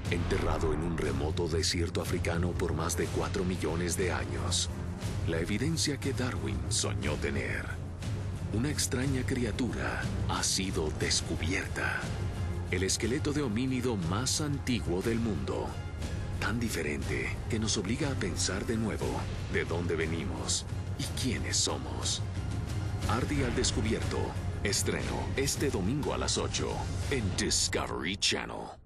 enterrado en un remoto desierto africano por más de 4 millones de años. La evidencia que Darwin soñó tener. Una extraña criatura ha sido descubierta. El esqueleto de homínido más antiguo del mundo. Tan diferente que nos obliga a pensar de nuevo de dónde venimos y quiénes somos. Ardi al descubierto. Estreno este domingo a las 8 en Discovery Channel.